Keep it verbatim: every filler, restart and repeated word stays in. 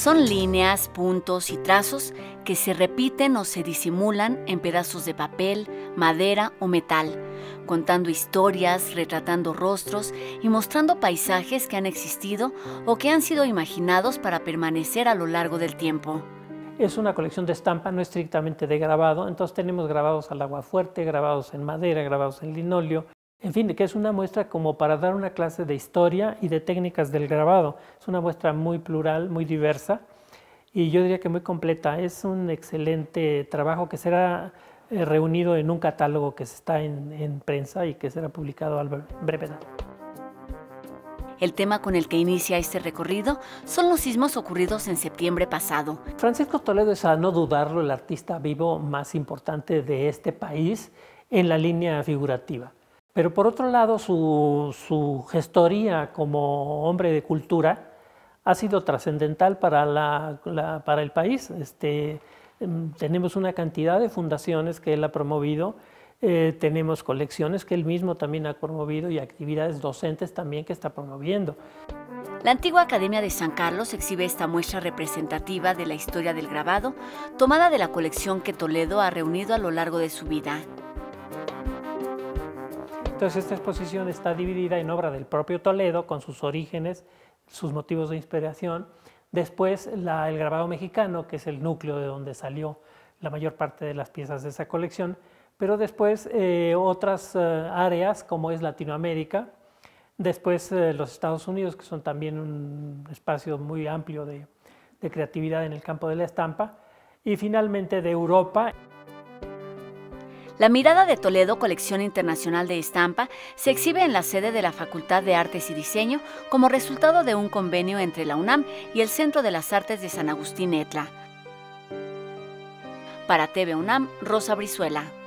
Son líneas, puntos y trazos que se repiten o se disimulan en pedazos de papel, madera o metal, contando historias, retratando rostros y mostrando paisajes que han existido o que han sido imaginados para permanecer a lo largo del tiempo. Es una colección de estampa, no estrictamente de grabado, entonces tenemos grabados al aguafuerte, grabados en madera, grabados en linóleo, en fin, que es una muestra como para dar una clase de historia y de técnicas del grabado. Es una muestra muy plural, muy diversa y yo diría que muy completa. Es un excelente trabajo que será eh, reunido en un catálogo que está en, en prensa y que será publicado a brevedad. El tema con el que inicia este recorrido son los sismos ocurridos en septiembre pasado. Francisco Toledo es, a no dudarlo, el artista vivo más importante de este país en la línea figurativa. Pero por otro lado, su, su gestoría como hombre de cultura ha sido trascendental para, la, la, para el país. Este, tenemos una cantidad de fundaciones que él ha promovido. Eh, tenemos colecciones que él mismo también ha promovido y actividades docentes también que está promoviendo. La antigua Academia de San Carlos exhibe esta muestra representativa de la historia del grabado, tomada de la colección que Toledo ha reunido a lo largo de su vida. Entonces esta exposición está dividida en obra del propio Toledo, con sus orígenes, sus motivos de inspiración. Después la, el grabado mexicano, que es el núcleo de donde salió la mayor parte de las piezas de esa colección. Pero después eh, otras eh, áreas como es Latinoamérica, después eh, los Estados Unidos, que son también un espacio muy amplio de, de creatividad en el campo de la estampa, y finalmente de Europa. La Mirada de Toledo, colección internacional de estampa, se exhibe en la sede de la Facultad de Artes y Diseño como resultado de un convenio entre la UNAM y el Centro de las Artes de San Agustín Etla. Para T V UNAM, Rosa Brizuela.